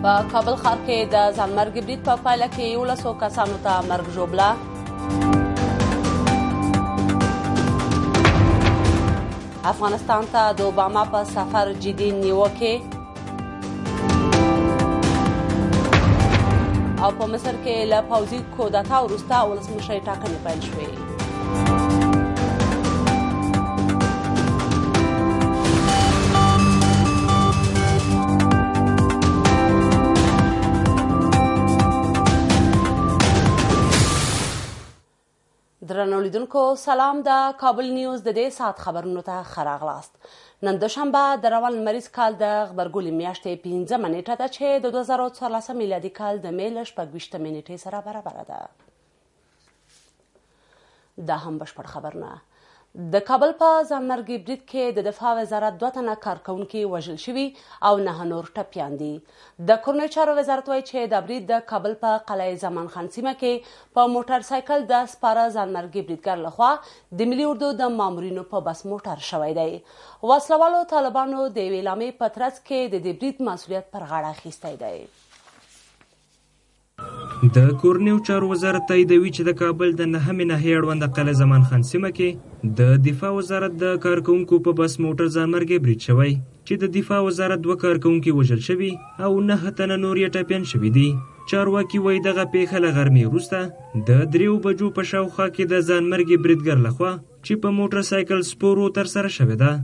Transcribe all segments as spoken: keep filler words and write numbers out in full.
په کابل ښار کې د ځانمرګ برید په پایله کې یولسو کسانو ته مرګ ژوبله. افغانستان ته د اوباما په سفر جدي نیوکې. او په مصر کې له پوځي کودتا وروسته ولسمشرۍ ټاکنې پیل شوې. درنو لیدونکو سلام. د کابل نیوز د دې ساعت خبرونو ته ښه راغلاست. نن دوشنبه د روان لمریز کال د غبرګولي میاشتې پنځمه نیټه ده چې د دوه زره څوارلسم میلادي کال د مې له شپږویشتمې نیټې سره برابره ده. دا هم بشپړ خبرونه. د کابل په ځانمرګي برید کې د دفاع وزارت دوه تنه کارکوونکي وژل شوي او نه نور ټپیان دي. د کورنیو چارو وزارت وایي چې د برید د کابل په قلعه زمان خان سیمه کې په موټر سایکل د سپاره ځانمرګي بریدګر لخوا د ملي اردو د مامورینو په بس موټر شوی دی. وسلوالو طالبانو د یوې اعلامیې په ترڅ کې د دې برید مسؤلیت پر غاړه اخیستی دی. د کورنیو چارو وزارت تاییدوي چې د کابل د نهمې ناحیې اړوند قلعه زمان خان سیمه کې د دفاع وزارت د کارکوونکو په بس موټر ځانمرګي برید شوی چې د دفاع وزارت دوه کارکوونکي وژل شوي او نهه تنه نور یې ټپیان شوي دي. چارواکي وایي دغه پیښه له غرمې وروسته د دریو بجو په شاوخوا کې د ځانمرګي بریدګر لخوا چې په موټر سایکل سپورو ترسره شوې ده.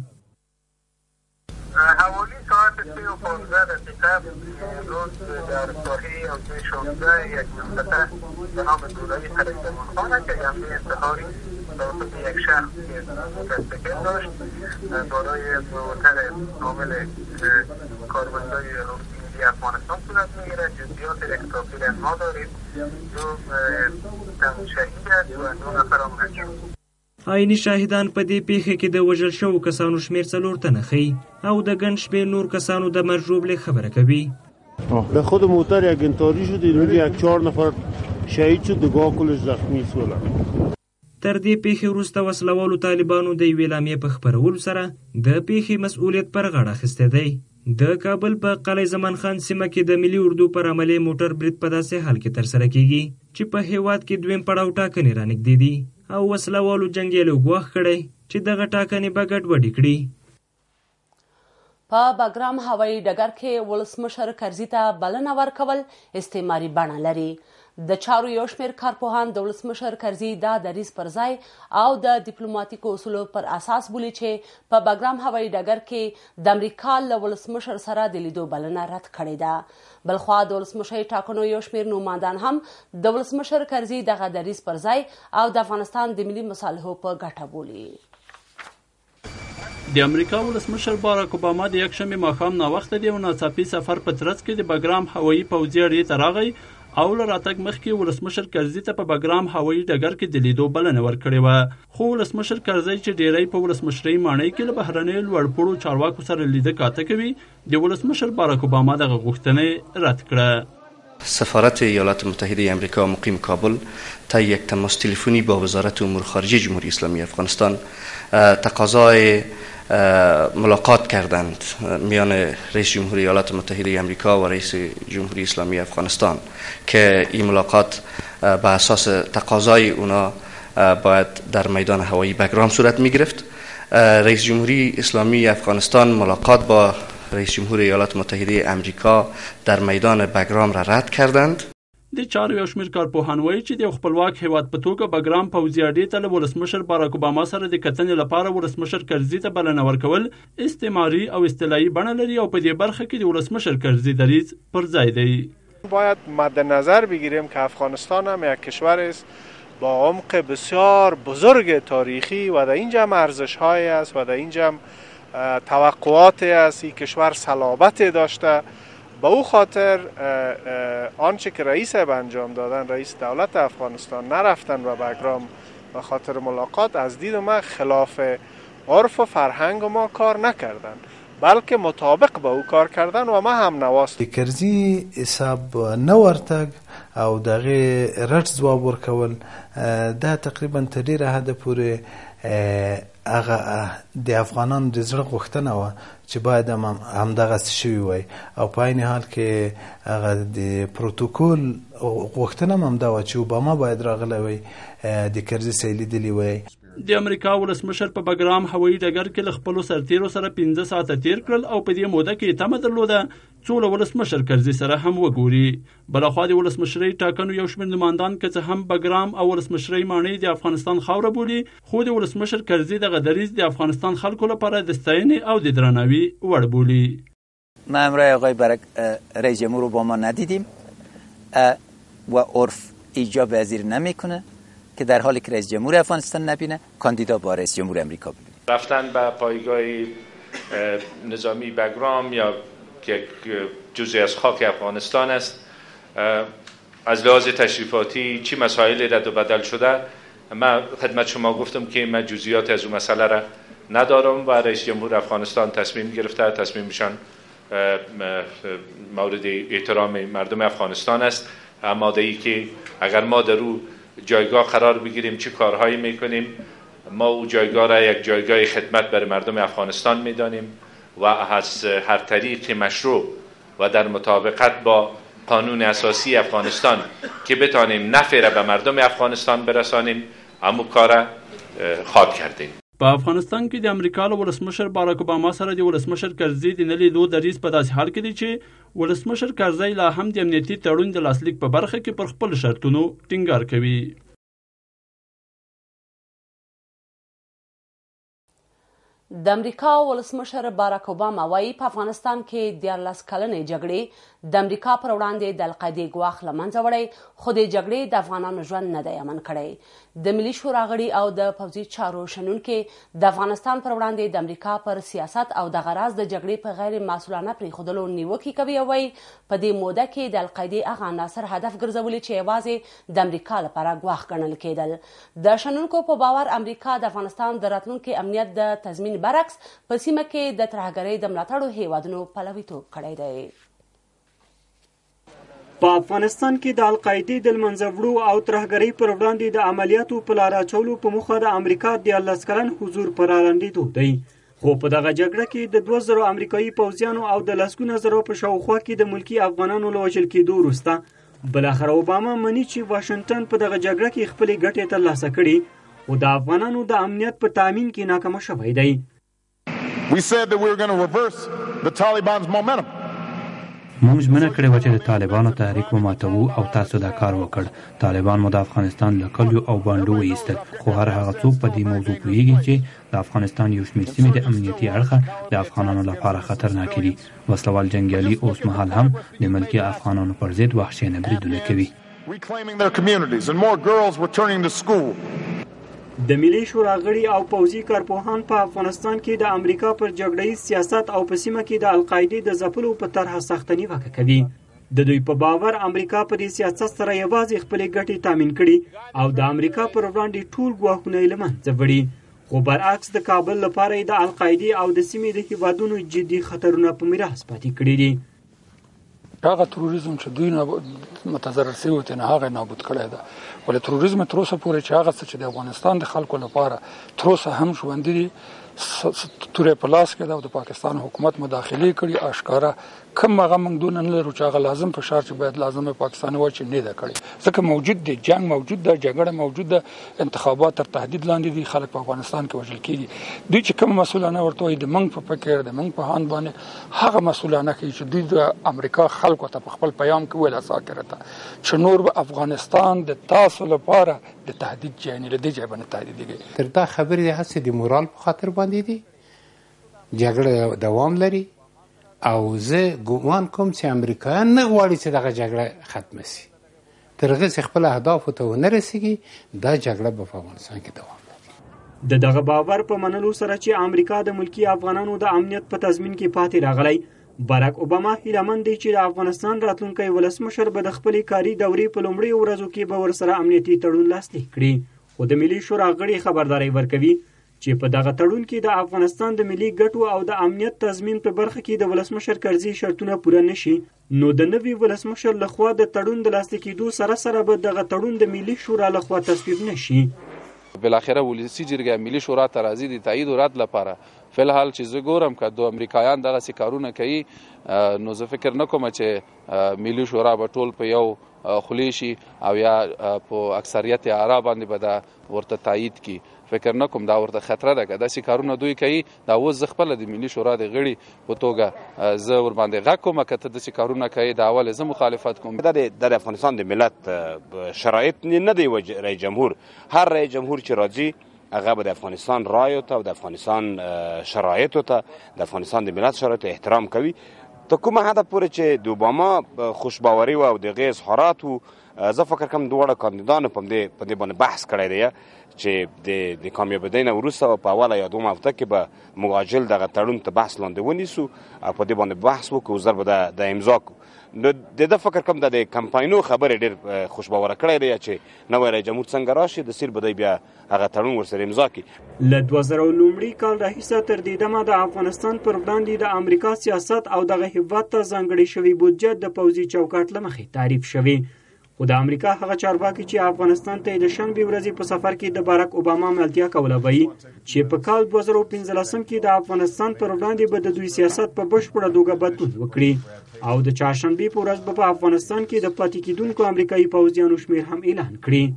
حوالی ساعت سه و پانزده دقیقه امروز در ساحه حوزه شانزده یک منطقه به نام دولایی قلعه زمان خانه که حمله انتحاری توسط یک شخص که موتورسیکل داشت بالای موتر حامل کارمندای ملی افغانستان صورت میگیرد. جزئیات اکتافیل ما داریم. دو تن شهید است و دو نفر هم نجات. عیني شاهدان په دې پیښه کې د وژل شوو کسانو شمیر څلور تنه ښیي او د ګڼ شمېر نور کسانو د مرګ ژوبلې خبره کوي. به خود موتر یک انطاری شد. اینو یک چهار نفر شهید شد. دگاه کلش زخمی شدن. تر دې پیښې وروسته وسلوالو طالبانو د یوې اعلامیې په خپرولو سره د پیښې مسؤلیت پر غاړه اخیستی دی. د کابل په قلعه زمان خان سیمه کې د ملي اردو پر عملي موټر برید په داسې حال کې ترسره کیږي چې په هیواد کې دویم پړاو ټاکنې رانږدې دي او وسلوالو جنګیالو ګواښ کړی چې دغه ټاکنې به ګډوډې کړي. په بګرام هوایي ډګر کې ولسمشر کرزي ته بلنه ورکول استعماري بڼه لري. د چارو یو شمېر کارپوهان د ولسمشر کرزي دا دریځ پر ځای او د ډیپلوماټیکو اصولو پر اساس بولي چې په بګرام هوایي ډګر کې د امریکا له ولسمشر سره د لیدو بلنه رد کړې ده. بلخوا د ولسمشرۍ ټاکنو یو شمېر نوماندان هم د ولسمشر کرزي دغه دریځ پر ځای او د افغانستان د ملي مصالحو په ګټه بولي. د امریکا ولسمشر باراک اوباما د یکشنبې ماښام ناوخته د یو ناڅاپي سفر په ترڅ کې د بګرام هوایي پوځي اډې ته راغی او له راتګ مخکې ولسمشر کرزي ته په بګرام هوایي ډګر کې د لیدو بلنه ورکړې وه. خو ولسمشر کرزي چې ډیری په ولسمشرۍ ماڼۍ کې له بهرنیو لوړپوړو چارواکو سره لیده کاته کوي د ولسمشر باراک اوباما دغه غوښتنه رد کړه. سفارت ایالات متحده امریکا مقیم کابل تا یک تماس تلفنی با وزارت امور خارجه جمهوری اسلامی افغانستان تقاضای ملاقات کردند میان رئیس جمهوری ایالات متحده امریکا و رئیس جمهوری اسلامی افغانستان که این ملاقات به اساس تقاضای اونا باید در میدان هوایی بګرام صورت می گرفت. رئیس جمهوری اسلامی افغانستان ملاقات با رئیس جمهوری ایالات متحده امریکا در میدان بګرام را رد کردند. د چارو یو شمېر کارپوهان وایي چې د خپلواک هیواد په توګه بګرام پوځي اډې ته له ولسمشر باراک اوباما سره د کتنې لپاره ولسمشر کرزي ته بلنه ورکول استعماري او اصطلاحي بڼه لري او په دې برخه کې د ولسمشر کرزي دریځ پر ځای دی. باید مد نظر بگیریم که افغانستان هم یک کشور است با عمق بسیار بزرگ تاریخی و در اینجا هم ارزش‌هایی است و در اینجا هم توقعاتی است. این کشور صلابت داشته. با او خاطر آنچه که رئیس انجام دادن رئیس دولت افغانستان نرفتن و بګرام به خاطر ملاقات از دید ما خلاف عرف و فرهنگ ما کار نکردن. بلکه مطابق با او کار کردن و ما هم نواست کرزی حساب نه ورتګ او دغه رټ ځواب ورکول دا تقریبا تر ډیره حده پورې هغه د افغانانو د زړه غوښتنه وه چې باید همدغسې شوي وای او په عین حال کې هغه د پروتوکول غوښتنه هم همدا وه چې اوباما باید راغلی وای د کرزي صاحب لیدلی وای. د امریکا ولسمشر په بګرام هوایي ډګر کې له خپلو سرتیرو سره پنځه ساعته تیر کړل او په دې موده کې تمه درلوده څو له ولسمشر کرزي سره هم وګوري. بلخوا د ولسمشرۍ ټاکنو یو شمېر نمایندان که څه هم بګرام او ولسمشرۍ ماڼۍ د افغانستان خاوره بولي، خو د ولسمشر کرزي دغه دریځ د افغانستان خلکو لپاره د ستاینې او د درناوي وړ بولي. ما امروز آقای برک رئیس جمهور رو با ما ندیدیم و عرف ایجاب وزیر نمیکنه که در حالی که رئیس جمهور افغانستان نبینه کاندیدا با رئیس جمهور امریکا ببینه. رفتن به پایگاه نظامی بگرام یا که جزئی از خاک افغانستان است، از لحاظ تشریفاتی چی مسائل رد و بدل شده، من خدمت شما گفتم که من جزئیات از اون مسئله را ندارم و رئیس جمهور افغانستان تصمیم گرفته، تصمیمشان مورد احترام مردم افغانستان است. آماده‌ای که اگر ما در او جایگاه قرار بگیریم چه کارهایی میکنیم، ما او جایگاه را یک جایگاه خدمت برای مردم افغانستان میدانیم و از هر طریق مشروع و در مطابقت با قانون اساسی افغانستان که بتانیم نفع را به مردم افغانستان برسانیم همو کار خواد کردیم. په افغانستان کې د امریکا له ولسمشر باراک اوباما سره د ولسمشر کرزي د نه لیدو دریځ په داسې حال کې دی چې ولسمشر کرزي لا هم د امنیتي تړون د لاسلیک په برخه کې پر خپل شرطونو ټینګار کوي. د امریکا ولسمشر باراک اوباما وایي په افغانستان کې دیارلس کلنې جګړې د امریکا پر وړاندې د القاعدې ګواښ له منځه وړی، خو د جګړې د افغانانو ژوند نه دی امن کړی. د ملي شورا غړي او د پوځي چارو شنونکي د افغانستان پر وړاندې د امریکا پر سیاست او د غراض د جګړې په غیر مسؤلانه پرېښودلو نیوکې کوي او وایي په دې موده کې د القاعدې هغه عناصر هدف ګرځولي چې یوازې د امریکا لپاره ګواښ ګڼل کېدل. د شنونکو په باور امریکا د افغانستان د راتلونکي امنیت د تضمین برعکس په سیمه کې د ترهګرۍ د ملاتړو هیوادونو پلویتوب کړی دی. په افغانستان کې د القاعدې د منځه وړو او ترهګرۍ پر وړاندې د عملیاتو په لار اچولو په موخه د امریکا دیارلس کلن حضور پر رالاندېدو دی، خو په دغه جګړه کې د دوه زرو امریکایي پوځیانو او د لسګونه زرو په شاوخوا کې د ملکي افغانانو له وژل کېدو وروسته بالاخره اوباما مني چې واشنګټن په دغه جګړه کې خپلې ګټې ترلاسه کړي، خو د افغانانو د امنیت په تامین کې ناکامه شوی دی. We said that we were going to reverse the Taliban's momentum. موږ ژمنه کړې وه چې د طالبانو تحریک وماتوو او تاسو دا کار وکړ. طالبان مو د افغانستان له کلیو او بانډو وایستل، خو هر هغه څوک په دې موضوع پوهیږي چې د افغانستان یو شمېر سیمې د امنیتي اړخه د افغانانو لپاره خطرناکې دي. وسلوال جنګیالي اوس مهال هم د ملکي افغانانو پر ضد وحشیانه بریدونه کوي. Reclaiming their communities and more girls returning to school. د ملي شورا غړي او پوځي کارپوهان په افغانستان کې د امریکا پر جګړهیز سیاست او په سیمه کې د القاعدې د ځپلو په طرحه سخته نیوکه کوي. د دوی په باور امریکا په دې سیاست سره یوازې خپلې ګټې تامین کړي او د امریکا پر وړاندې ټول ګواښونه یې له منځه وړي، خو برعکس د کابل لپاره د القاعدې او د سیمې د هیوادونو جدي خطرونه په میراث پاتې کړي دي. هغه تروریزم چې دوی متضرر شوي وو نه هغه نابود کړی ده، ولې تروریزم تر اوسه پورې چې هغه څه چې د افغانستان د خلکو لپاره تر اوسه هم ژوندي دي تورې په لاس کې ده او د پاکستان حکومت مداخلې کړي اشکاره کم هغه موږ دونه نه لرو چې هغه لازم فشار چې باید لازم پاکستان وای چې نه ده کړی، ځکه موجود دی، جنگ موجود ده، جګړه موجود ده، انتخابات تر تهدید لاندې دي، خلک په افغانستان کې وژل کېږي. دوی چې کوم مسؤلانه ورته وایي د موږ په فکر د موږ په هاند باندې هغه مسؤلانه کوي چې دوی د امریکا خلکو ته په خپل پیام کې ویل ساکره ده چې نور به افغانستان د تاسو لپاره د تهدید جاني له دې ځای باندې تهدیدېږي. تر دا خبرې هسې د مورال په خاطر باندې دي، جګړه دوام لري او زه ګومان کوم چې امریکایان نه غواړي چې دغه جګړه ختمه شي، تر هغه چې خپل اهدافو ته ونه رسېږي دا جګړه به په افغانستان کې دوام لري. د دغه باور په منلو سره چې امریکا د ملکي افغانانو د امنیت په تضمین کې پاتې راغلی، باراک اوباما هیله مند دی چې د افغانستان راتلونکی ولسمشر به د خپلې کاري دورې په لومړیو ورځو کې به ورسره امنیتي تړون لاسلیک کړي، خو د ملي شورا غړي خبرداری ورکوي چې په دغه تړون کې د افغانستان د ملي ګټو او د امنیت تضمین په برخه کې د ولسمشر کرزي شرطونه پوره نشي، نو د نوي ولسمشر لخوا د تړون د لاسلیک کېدو سره سره به دغه تړون د ملي شورا لخوا تصویب نشي. بالاخره ولسی جرګه ملي شورا ته راځي د تایید او رد لپاره. فلحال چې زه ګورم که د امریکایان دغسې کارونه کوي نو زه فکر نه کوم چې ملي شورا به ټول په یو خولې شي او یا په اکثریت آرا باندې به دا ورته تایید کی. فکر نه کوم دا ورته خطره ده که داسې کارونه دوی کوي. دا اوس زه خپله د ملي شورا د غړي په توګه زه ورباندې غږ کوم که ته داسې کارونه کوي د اول زه مخالفت کوم. دا د افغانستان د ملت شرایط نه دی رئیس جمهور. هر رئیس جمهور چې راځي هغه به د افغانستان رایو ته او د افغانستان شرایطو ته د افغانستان د ملت شرایطو احترام کوي. ته کومه حد پورې چې د اوباما خوشباوري و او د هغې اظهارات و، زه فکر کوم دواړه کاندیدانو په دې باندې بحث کړی دی چې د کامیابېدۍ نه وروسته په اوله یا دومه هفته کې به موجل دغه تړون ته بحث لاندې ونیسو او په دې باندې بحث وکړو، زر به د امضا کړو. نو د ده فکر کوم د کمپاینو خبرې ډېر خوشباوره کړی دی چې نوی رئیس جمهور څنګه راشي د سیر به دی بیا هغه تړون ورسره امضا کړي. له دوه زره لومړي کال راهیسه تر دې دمه د افغانستان پر وړاندې د امریکا سیاست او دغه هېواد ته ځانګړې شوې بودجه د پوځي چوکاټ له مخې تعریف شوې. خو د امریکا هغه چارواکي چې افغانستان ته د شنبې ورځې په سفر کې د باراک اوباما ملتیا کوله وایي چې په کال دوه زره پنځلسم کې د افغانستان پر وړاندې به د دوی سیاست په بشپړه توګه بدلون وکړي او د چهارشنبې په ورځ به په افغانستان کې د پاتې کېدونکو امریکایي پوځیانو شمېر هم اعلان کړي.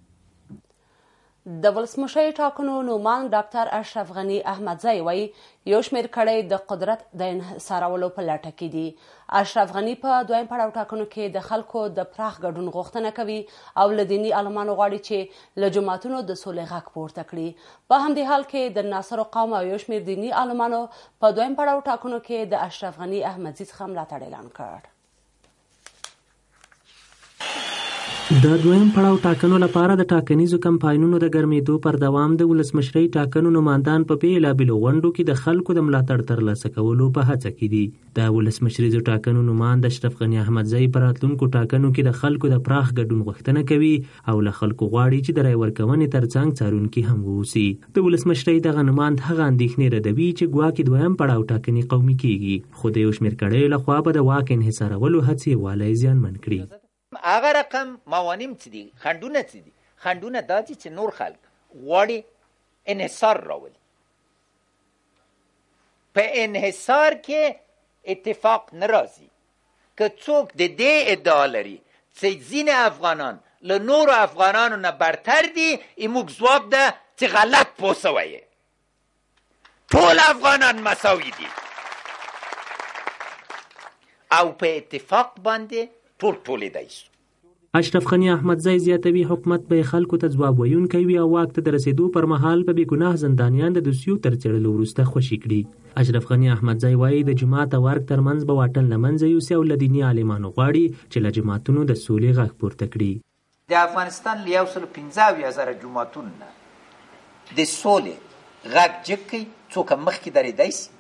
د ولسمشر ټاکنو نومان ډاکټر اشرف غني احمدزی وایي یو شمېر کړۍ د قدرت د انحصارولو په لټه کې دي. اشرف غني په دویم پړاو ټاکنو کې د خلکو د پراخ ګډون غوښتنه کوي او له دیني عالمانو غواړي چې له جوماتونو د سولې غږ پورته کړي. په همدې حال کې د ناصرو قوم او یو شمېر دیني عالمانو په دویم پړاو ټاکنو کې د اشرف غني احمدزي څخه ملاتړ اعلان کړ. د دویم پړاو ټاکنو لپاره د ټاکنیزو کمپاینونو د ګرمېدو پر دوام د ولسمشرۍ ټاکنو نمایندان په بېلابېلو غونډو کې د خلکو د ملاتړ ترلاسه کولو په هڅه کې دي. د ولسمشریزو ټاکنو نمایند اشرف غني احمدزی په راتلونکو ټاکنو کې د خلکو د پراخ ګډون غوښتنه کوي او له خلکو غواړي چې د رای ورکونې ترڅنګ څارونکي هم واوسي. د ولسمشرۍ دغه نمایند هغه اندېښنې ردوي چې ګواکې دویم پړاو ټاکنې قومي کېږي، خو د یو شمېر کړیو لخوا به د واک انحصارولو هڅې والی زیانمن کړي. هغه رقم موانیم څه دي؟ خنډونه څه دي؟ خنډونه دا دي چې نور خلک غواړي انحصار راولي. په انحصار کې اتفاق نه راځي. که څوک د دې ادعا لري چې ځینې افغانان له نورو افغانانو نه برتر دي، ایموږ ځواب ده چې غلط پوه سوی یې. ټول افغانان مساوي دي او په اتفاق باندې ټول ټولېدای شو. اشرف غني احمدزی زیاتوي حکومت به خلکو ته ځواب ویونکی وي او واک ته د رسېدو پر مهال به بې ګناه زندانیان د دوسیو تر څېړلو وروسته خوشي کړي. اشرف غني احمدزی وایي د جماعت او ارګ ترمنځ به واټن له منځه یوسي او له دیني عالمانو غواړي چې له جماعتونو د سولې غږ پورته کړي. د افغانستان له یو سل پنځه اویا زره جماعتونو نه د سولې غږ جګ کړي، څوک هم مخکې درېدی شي.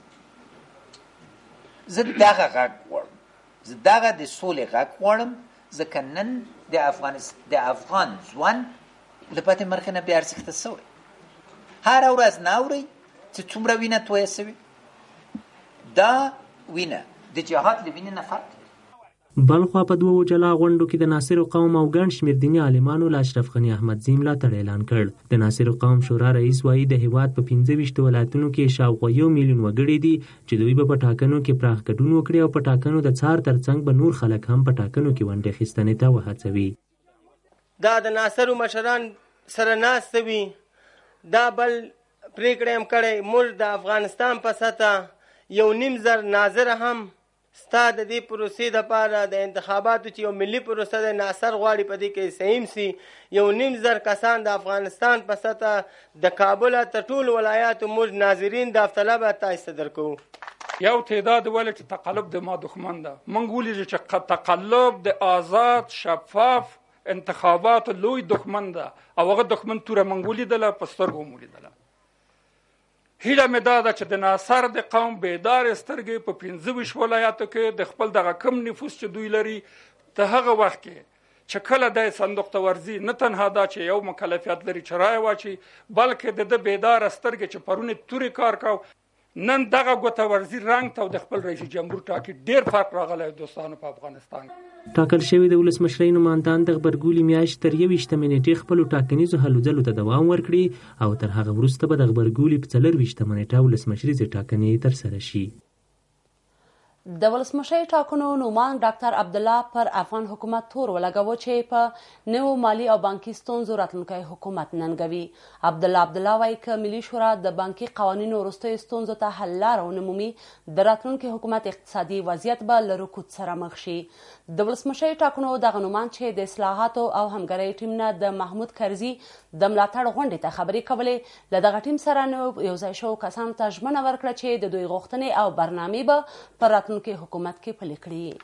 زه دغه غږ غواړم، زه دغه د سولې غږ غواړم، ځکه نن د افغانستان د افغان ځوان له پاتې مرخې نه بې ارزښته شوی. هره ورځ نه اورئ چې څومره وینه تویه شوې. دا وینه د جهاد له وینې نه فرق لري. بلخوا په دوو جلا غونډو کې د ناصرو قوم او ګڼ شمېر دیني عالمانو له اشرف غني احمدزي ملاتړ اعلان کړ. د ناصرو قوم شورا رئیس وایي د هېواد په پنځه ویشتو ولایتونو کې شاوخوا یو میلیون وګړي دي چې دوی به په ټاکنو کې پراخ ګډون وکړي او په ټاکنو د څار ترڅنګ به نور خلک هم په ټاکنو کې ونډې اخیستنې ته وهڅوي. دا د ناصرو مشران سره ناسته وي، دا بل پریکړه هم کړی موږ د افغانستان په سطح یو نیم زر ناظر هم ستا د دې پروسې دپاره د انتخاباتو چې یو ملي پروسه د ناصر غواړي په دې کې سهیم سي، یو نیم زر کسان د افغانستان په سطح د کابل تر ټولو ولایاتو موږ ناظرین داوطلبه تاسو ته درکوو. یو تعداد ولې چې تقلب د ما دښمن ده، موږ ولیدل چې تقلب د آزاد شفاف انتخاباتو لوی دښمن ده او هغه دښمن توره موږ ولیدله، په سترګو مو ولیدله. هیله مې دا ده چې د ناصر د قوم بیدار سترګې په پنځه ویشت ولایاتو کې د خپل دغه کم نفوس چې دوی لري، ته هغه وخت کې چې کله د صندوق ته ورځي نه تنها دا چې یو مکلفیت لري چې رایه واچي، بلکې د ده بیداره سترګې چې پرونې تورې کار کو، نن دغه ګوته ورځي رنګ ته د خپل رئیس جمهور ټاکي. ډېر فرق راغلی دوستانو په افغانستان. ټاکل شوي د ولسمشرۍ نمایندان د غبرګولي میاشت تر یویشتمې نیټې خپلو ټاکنیزو هلو ځلو ته دوام ورکړي او تر هغه وروسته به د غبرګولي په څلرویشتمه نیټه ولسمشریزې ټاکنې ترسره شي. د ولسمشرۍ ټاکنو نومان ډاکټر عبدالله پر افغان حکومت تور ولګاوه چې په نوو مالي او بانکي ستونزو راتلونکی حکومت ننګوي. عبدالله عبدالله وایي که ملي شورا د بانکي قوانینو وروستیو ستونزو ته حل لاره ونه مومي، د راتلونکي حکومت اقتصادي وضعیت به له رکود سره مخ شي. د ولسمشرۍ ټاکنو دغه نومان چې د اصلاحاتو او همکارۍ ټیم نه د محمود کرزي د ملاتړ غونډې ته خبرې کولې، له دغه ټیم سره نو یوځای شوو کسانو ته ژمنه ورکړه چې د دوی غوښتنې او برنامې به پر راتلونکي کې حکومت کې پلي کړي.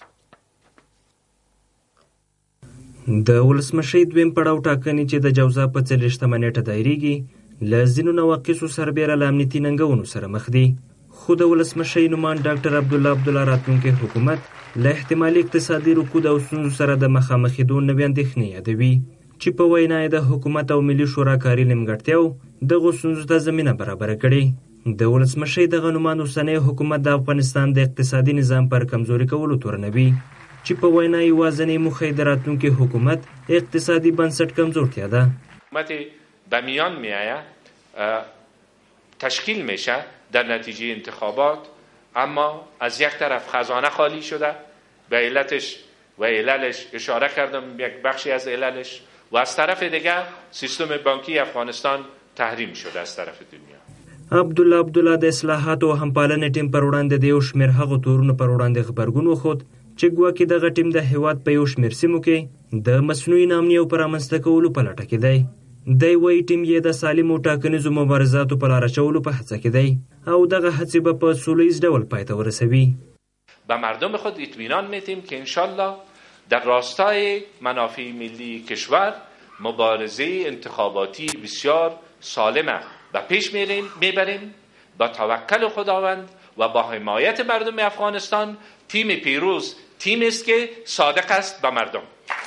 د ولسمشۍ دویم پړاو ټاکنې چې د جوزا په څلوېښتمه نیټه دایریږي له ځینو نواقصو سربیره له امنیتي ننګونو سره مخ دي، خو د ولسمشۍ نومان ډاکټر عبدالله عبدالله راتلونکی حکومت له احتمالي اقتصادي رکود او ستونزو سره د مخامخېدو نوې اندېښنې یادوي چې په وینا یې د حکومت او ملي شورا کاري نیمګړتیاو دغو ستونزو ته زمینه برابره کړې. د ولسمشۍ دغه نومان اوسنی حکومت د افغانستان د اقتصادي نظام پر کمزوري کولو تورنوي چې په وینا یوازینۍ موخه یې د راتلونکي حکومت اقتصادي بنسټ کمزورتیا ده. حکومت به میان میآید، تشکیل میشه در نتیجه انتخابات، اما از یک طرف خزانه خالی شده، به علتش و عللش اشاره کردم، یک بخشی از عللش، و از طرف دیگر سیستم بانکی افغانستان تحریم شده از طرف دنیا. عبدالله عبدالله د اصلاحاتو او همپالنې ټیم پر وړاندې د یو شمېر هغو تورونو پر وړاندې غبرګون وښود چې ګواکې دغه ټیم د هېواد په یو شمېر سیمو کې د مصنوعي ناامنیو په رامنځته کولو په لټه کې دی. دی وایي ټیم یې د سالمو ټاکنیزو مبارزاتو په لاره اچولو په هڅه کې دی او دغه هڅې به په سوله ییز ډول پای ته ورسوي. به مردم خود اطمینان میدیم که انشالله در راستای منافع ملی کشور مبارزه انتخاباتی بسیار سالمه و پیش میبریم. با توکل خداوند و با حمایت مردم افغانستان تیم پیروز تیمی است که صادق است به مردم.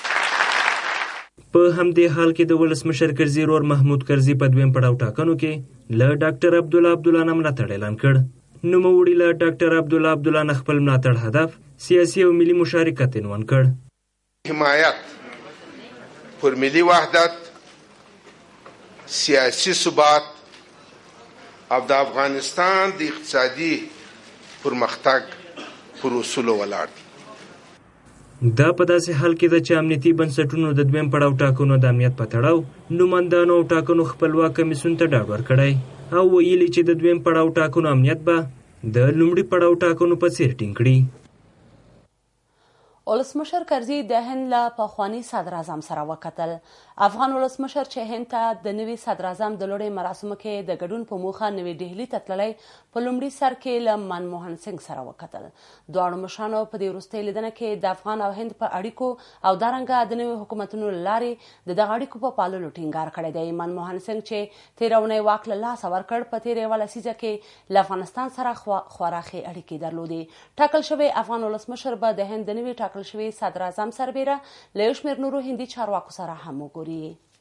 په همدې حال کې د ولسمشر کرزي ورور محمود کرزي په دویم پړاو ټاکنو کې له ډاکټر عبدالله عبدالله نه ملاتړ اعلان کړ. نوموړي له ډاکټر عبدالله عبدالله نه خپل ملاتړ هدف سیاسي او ملي مشارکت عنوان کړ. حمایت پر ملي وحدت، سیاسي ثبات او د افغانستان د اقتصادي پرمختګ پر اصولو ولاړ دي. دا په داسې حال کې ده چې امنیتي بنسټونو د دویم پړاو ټاکنو د امنیت په تړاو نوماندانو او ټاکنو خپلواک کمیسیون ته ډاډ ورکړی او ویلي چې د دویم پړاو ټاکنو امنیت به د لومړي پړاو ټاکنو په څیر ټینګ کړي. ولسمشر کرزي د هند له پخواني صدر اعظم سره وکتل. افغان ولسمشر چې هند ته د نوي صدر اعظم د لوړې مراسمو کې د ګډون په موخه نوې ډهلي ته تللی، په لومړي سر کې له منموهن سنګ سره وکتل. دواړو مشرانو په دې وروستۍ لیدنه کې د افغان او هند په اړیکو او دارنګه د نوي حکومتونو له لارې د دغه اړیکو په پاللو ټینګار کړی دی. منموهن سنګ چې تېره اونۍ واک له لاسه ورکړ، په تېره یوه لسیزه کې له افغانستان سره خورا ښې اړیکې درلودې. ټاکل شوی افغان ولسمشر به د هند د نوي ټاکل شوي صدر اعظم سربیره له یو شمېر نورو هندي چارواکو سره هم وګوري.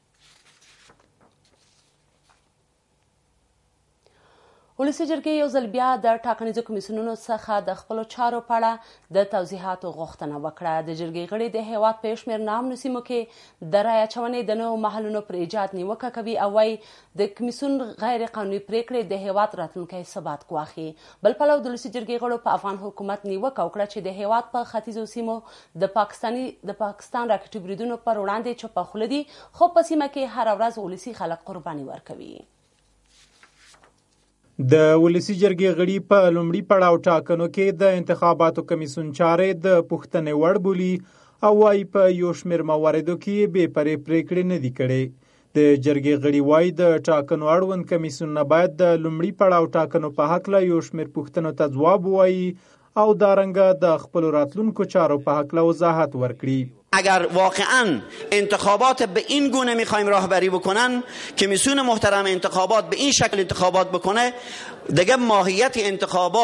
ولسي جرګې یو ځل بیا د ټاکنیزو کمیسیونونو څخه د خپلو چارو په اړه د توضیحاتو غوښتنه وکړه. د جرګې غړي د هېواد په یو شمېر ناامنو سیمو کې د رایه اچونې د نوو محلونو پر ایجاد نیوکه کوي او وایي د کمیسیون غیر قانوني پریکړې د هېواد راتلونکی ثبات ګواښي. بل پلو د ولسي جرګې غړو په افغان حکومت نیوکه وکړه چې د هېواد په ختیځو سیمو د پاکستاني د پاکستان راکټي بریدونو پر وړاندې چوپه خوله دي، خو په سیمه کې هره ورځ ولسي خلک قرباني ورکوي. د ولسي جرګې غړي په لومړي پړاو ټاکنو کې د انتخاباتو کمیسیون چارې د پوښتنې وړ بولي او وايي په یو شمېر مواردو کې بې پرې پریکړې نه دي کړې. د جرګې غړي وايي د ټاکنو اړوند کمیسیونونه باید د لومړي پړاو ټاکنو په هکله یو شمېر پوښتنو ته ځواب ووایي او دارنګه د خپلو راتلونکو چارو په هکله وضاحت ورکړي. اگر واقعا انتخابات به این گونه میخوایم راهبری بکنن، کمیسیون محترم انتخابات به این شکل انتخابات بکنه، دیگه ماهیت انتخابات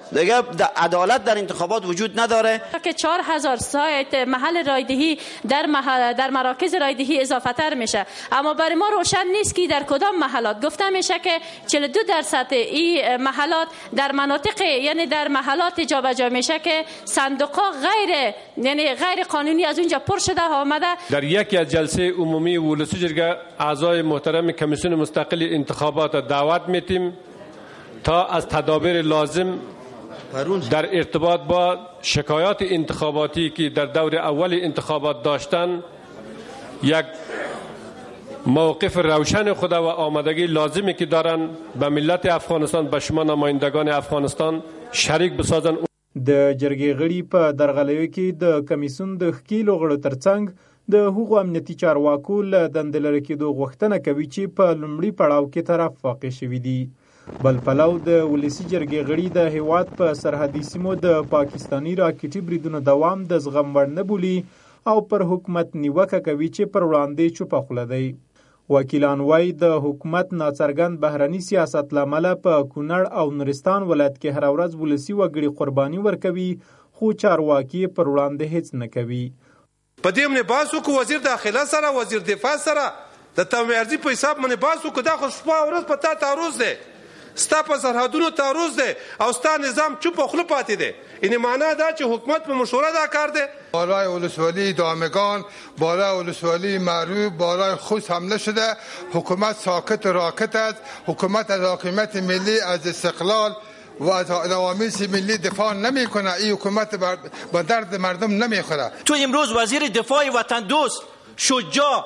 دیگه عدالت در انتخابات وجود نداره. که چهار هزار سایت محل رایدهی در محل در مراکز رایدهی اضافه تر میشه، اما برای ما روشن نیست که در کدام محلات. گفته میشه که چهل و دو درصد این محلات در مناطق یعنی در محلات جابجا میشه که صندوق‌ها غیر یعنی غیر قانونی از اونجا پر شده آمده. در یکی از جلسه عمومی ولسی جرگه اعضای محترم کمیسیون مستقل انتخابات دعوت میتیم تا از تدابیر لازم در ارتباط با شکایات انتخاباتی که در دور اول انتخابات داشتن یک موقف روشن خود و آمادگی لازمی که دارن به ملت افغانستان، به شما نمایندگان افغانستان شریک بسازن. د جرګې غړي په درغلیو کې د کمیسیون د ښکیلو غړو ترڅنګ د حقوقو امنیتي چارواکو له دندې لرې کېدو غوښتنه کوي چې په لومړي پړاو کې طرف واقع شوي دي. بل پلو د ولسي جرګې غړي د هیواد په سرحدي سیمو د پاکستاني راکټي بریدونو دوام د زغم وړ نه بولي او پر حکومت نیوکه کوي چې پر وړاندې چوپه خوله دی. وکیلان وایي د حکومت ناڅرګند بهرني سیاست له امله په کونړ او نورستان ولایت کې هره ورځ ولسي وګړي قرباني ورکوي، خو چارواکي پر وړاندې هیڅ نه کوي. په دې باندې بحث وکړو، وزیر داخله سره، وزیر دفاع سره د تومیرزي په حساب باندې بحث وکړو. دا خو شپه ورځ په تا تعرض دی، ستا په سرحدونو تعرض دی او ستا نظام چوپ خوله پاتې دی. این معنا دا چې حکومت په مشوره دا کار دی. بالای ولسوالی دامگان، بالای ولسوالی معروف، بالای خوست حمله شده. حکومت ساکت و راکت است. حکومت از حاکمیت ملی، از استقلال و از نوامیس ملی دفاع نمی کنه. این حکومت با درد مردم نمی خوره. تو امروز وزیر دفاع وطن دوست شجاع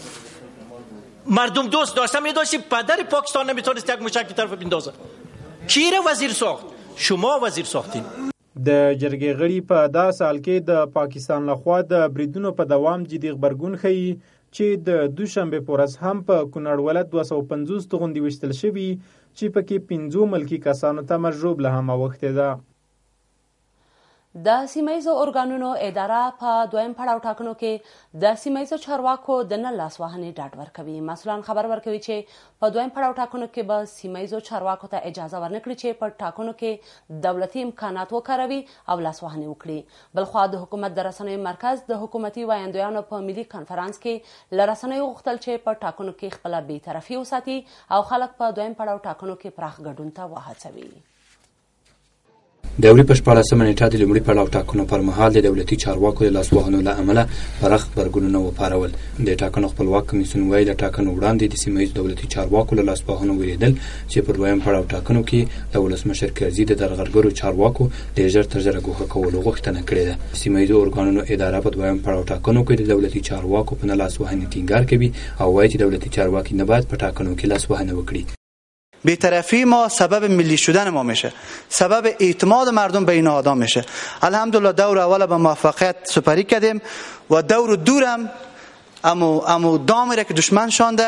مردم دوست داشته می داشتی، پدر پاکستان نمیتونست یک مشک طرف بندازه. کی را وزیر ساخت؟ شما وزیر ساختین. د جرګې غړي په دا سال کې د پاکستان لخوا د بریدونو په دوام جدي غبرګون ښیي چې د دوشنبه په ورځ هم په کونړ ولایت دوه سوه پنځوس توغندي ویشتل شوي چې پکې پنځو ملکي کسانو ته مجروب له هم اوښتې ده. د سیمهیزو ارګانونو اداره په دویم پړاو ټاکنو کې د سیمهیزو چارواکو د نه لاسوهنې ډاډ ورکوي. مسؤلان خبر ورکوي چې په دویم پړاو ټاکنو کې به سیمهیزو چارواکو ته اجازه ورنکړي چې په ټاکنو کې دولتي امکانات وکاروي او لاسوهنې وکړي. بلخوا د حکومت د رسنیو مرکز د حکومتي ویاندویانو په ملي کنفرانس کې له رسنیو غوښتل چې په ټاکنو کې خپله بېطرفي وساتي او خلک په دویم پړاو ټاکنو کې پراخ ګډون ته وهڅوي. د اوري په شپاړسمه نیټه د لومړي پړاو ټاکنو پر مهال د دولتي چارواکو د لاسوهنو له امله پراخ غبرګونونه وپارول. د ټاکنو خپلواک کمیسیون وایي له ټاکنو وړاندې د سیمهییزو دولتي چارواکو له لاسوهنو ویرېدل چې پر دویم پړاو ټاکنو کې د ولسمشر کرزي د درغلګرو چارواکو ډېر ژر تر ژره ګوښه کولو غوښتنه کړې ده. سیمهییزو ارګانونو اداره په دویم پړاو ټاکنو کې د دولتي چارواکو په نه لاسوهنې ټینګار کوي او وایي چې دولتي چارواکي نه باید په ټاکنو کې لاسوهنه وکړي. بی‌طرفی ما سبب ملی شدن ما میشه، سبب اعتماد مردم به این آدم میشه. الحمدلله دور اول به موفقیت سپری کردیم و دور دورم امو امو دامی را که دشمن شانده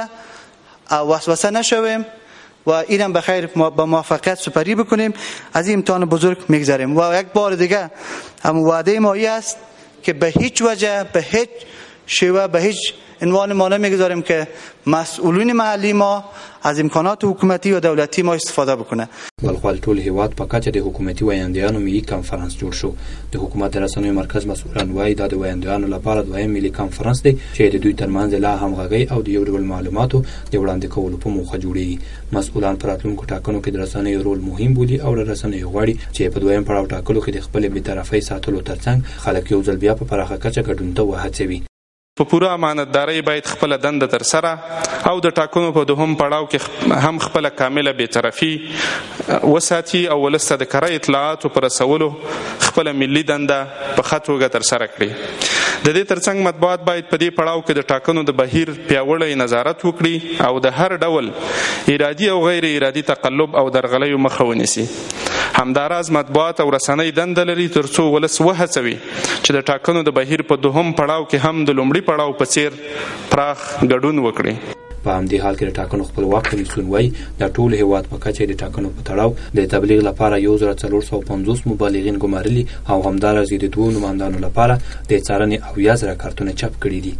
وسوسه نشویم و اینم به خیر با موفقیت سپری بکنیم، از این امتحان بزرگ میگذریم. و یک بار دیگه امو وعده ما این است که به هیچ وجه، به هیچ شیوه، به هیچ عنوان ما نمیگذاریم که مسئولین محلی ما از امکانات حکومتی و دولتی ما استفاده بکنه. ولخوال ټول هیواد په کچه د حکومتي ویاندویانو ملي کنفرانس جوړ شو. د حکومت د رسنیو مرکز مسؤلان وایي دا د ویاندویانو لپاره دویم ملي کنفرانس دی چې د دوی ترمنځ لا همغږۍ او د یو ډول معلوماتو د وړاندې کولو په موخه جوړیږي. مسؤلان پر راتلونکو ټاکنو کې د رسنیو رول مهم بولي او له رسنیو غواړي چې په دویم پړاو ټاکلو کې د خپلې بېطرفۍ ساتلو ترڅنګ خلک یو ځل بیا په پراخه کچه ګډون ته وهڅوي. په پوره امانتدارۍ باید خپل دنده تر سره او د ټاکنو په دوهم پړاو کې هم خپل کامله بی‌طرفي وساتي او ولسته د کره اطلاعاتو پر رسولو خپل ملي دنده په ښه توګه تر سره کړي. د دې ترڅنګ مطبوعات باید په دې پړاو کې د ټاکنو د بهیر پیاوړی نظارت وکړي او د هر ډول ارادي او غیر ارادي تقلب او درغلیو مخه ونیسي. همداراز مطبوعات او رسنۍ دنده لري ترڅو ولس وهڅوي چې د ټاکنو د بهیر په دوهم پړاو کې هم د لومړي پړاو په څیر پراخ ګډون وکړي. په همدې حال کې د ټاکنو خپلواک کمیسیون وایي د ټول هیواد په کچه د ټاکنو په تړاو د تبلیغ لپاره یو زره څلور سوه پنځوس مبلغین ګمارلي او همداراز د دوو نمایندانو لپاره د څارنې اویا زره کارتونه چاپ کړي دي.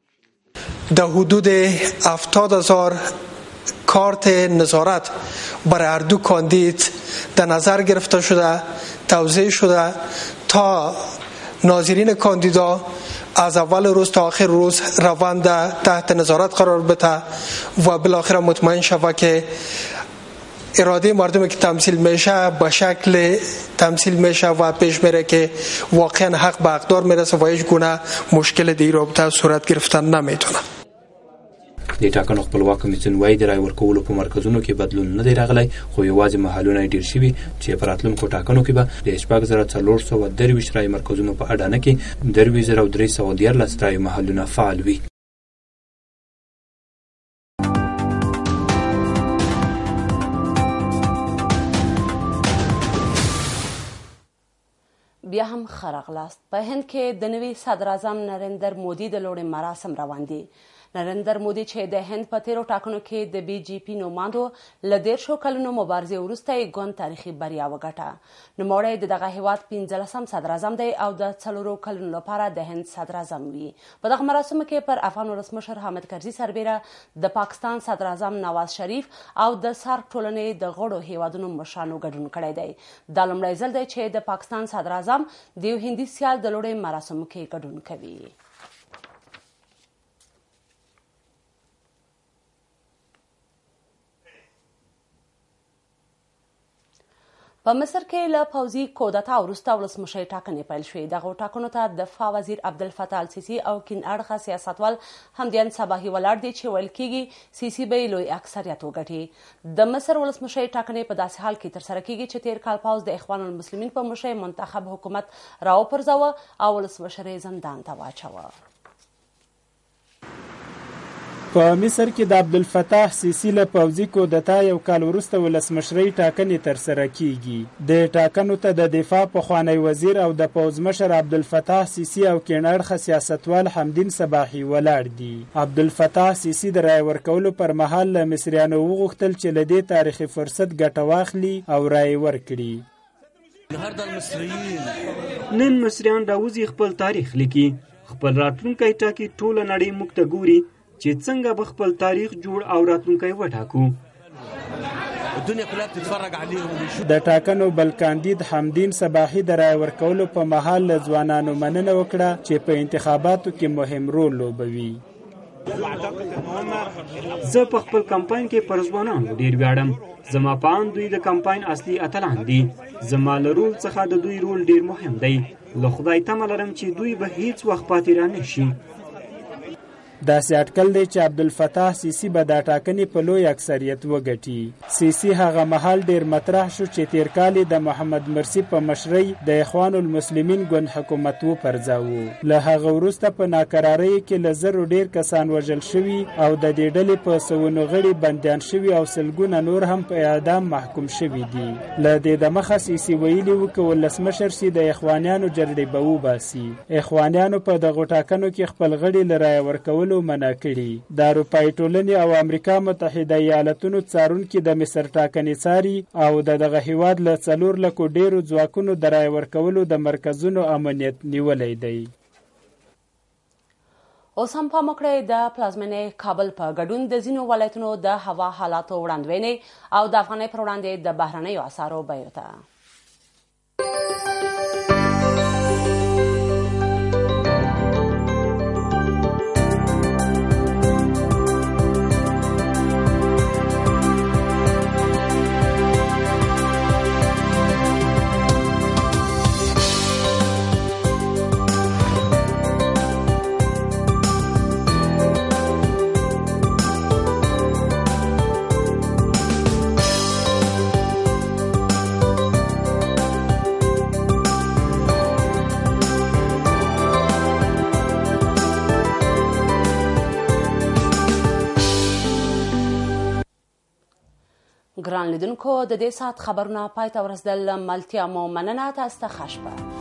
در حدود هفتاد هزار کارت نظارت برای هر دو کاندید در نظر گرفته شده، توضیح شده تا ناظرین کاندیدا از اول روز تا آخر روز روند تحت نظارت قرار بده و بالاخره مطمئن شود که اراده مردمی که تمثیل میشه به شکل تمثیل میشه و پیش میره که واقعا حق به حقدار میرسه و هیچ گونه مشکل در این رابطه صورت گرفتن نمیتونه. د ټاکنو خپلواک کمیسیون وایي د رای ورکولو په مرکزونو کې بدلون نه دی راغلی، خو یوازې محلونه ډېر شوي چې په راتلونکو ټاکنو کې به د شپږ زره څلور سوه درویشت رای مرکزونو په اډانه کې درویشت زره درې سوه دیارلس رایو محلونه فعال وي. بیا هم ښه راغلاست. په هند کې د نوي صدراعظم نریندر مودي د لوړې مراسم روان دي. نریندر مودي چې د هند په تیرو ټاکنو کې د بی جی پي نوماندو له دیرشو کلونو مبارزې وروسته یې ګوند تاریخي بریا وګټه. نوموړی د دغه هیواد پنځلسم صدراعظم دی او د څلورو کلونو لپاره د هند صدراعظم وي. په دغه مراسمو کې پر افغان ولسمشر حامد کرزي سربیره د پاکستان صدراعظم نواز شریف او د سارک ټولنې د غړو هیوادونو مشرانو ګډون کړی دی. دا لومړی ځل دی چې د پاکستان صدراعظم د یو هندي سیال د لوړې مراسمو کې ګډون کوي. په مصر کې له پوځي کودتا وروسته ولسمشرۍ ټاکنې پیل شوې. دغو ټاکنو ته دفاع وزیر عبدالفتاح السیسي او کین اړخه سیاستوال همدیان صباحي ولاړ دي چې ویل کېږي سیسي به یې لوی اکثریت وګټي. د مصر ولسمشرۍ ټاکنې په داسې حال کې ترسره کېږي چې تیر کال پوځ د اخوان المسلمین په مشرۍ منتخب حکومت راوپرځوه او ولسمشر یې زندان ته واچوه. په مصر کې د عبدالفتاح سیسي له پوځي کودتا یو کال وروسته ولسمشرۍ ټاکنې ترسره کیږي. د ټاکنو ته د دفاع پخوانی وزیر او د پوځ مشر عبدالفتاح سیسي او کیڼ اړخه سیاستوال حمدین صباحي ولاړ دي. عبدالفتاح سیسي د رای ورکولو پر مهال له مصریانو وغوښتل چې له دې تاریخي فرصت ګټه واخلي او رای ورکړي. نن مصریان راوځي خپل تاریخ لیکي، خپل راتلونکی ټاکي. ټوله نړۍ موږ ته ګوري چې څنګه به خپل تاریخ جوړ او راتلونکی وټاکو. د ټاکنو بل کاندید حمدین صباحي د رای ورکولو په مهال له ځوانانو مننه وکړه چې په انتخاباتو کې مهم رول لوبوي. زه په خپل کمپاین کې پر ځوانانو ډیر ویاړم. زما په اند دوی د کمپاین اصلي اتلان دي. زما له رول څخه د دوی رول ډیر مهم دی. له خدای تمه لرم چې دوی به هیڅ وخت پاتې را نه شي. داسې اټکل دی چې عبدالفتاح سیسي به دا ټاکنې په لوی اکثریت وګټي. سیسي هغه مهال ډیر مطرح شو چې تیر کال د محمد مرسي په مشرۍ د اخوان المسلمین ګوند حکومت وپرځاوه. له هغه وروسته په ناکرارۍ کې له زرو ډیر کسان وژل شوي او د دې ډلې په سوونو غړي بندیان شوي او سلګونه نور هم په اعدام محکوم شوي دي. له دې دمخه سیسي ویلي و که ولسمشر سي د اخوانیانو جرړې به وباسي. اخوانیانو په دغو ټاکنو کې خپل غړي له رایه ورکولو منع کړي. د اروپایي ټولنې او امریکا متحده ایالتونو څارونکي د مصر ټاکنې څاري او د دغه هیواد له څلور لکو ډیرو ځواکونو د رای ورکولو د مرکزونو امنیت نیولی دی. اوس هم پام وکړئ د پلازمینې کابل په ګډون د ځینو ولایتونو د هوا حالاتو وړاندوینې او د افغانۍ پر وړاندې د بهرنیو اسعارو بیو ته. ګران لیدونکو د دې ساعت خبرونه پای ته ورسېدل. ملتیا مو مننه. تاسو ته ښه شپه.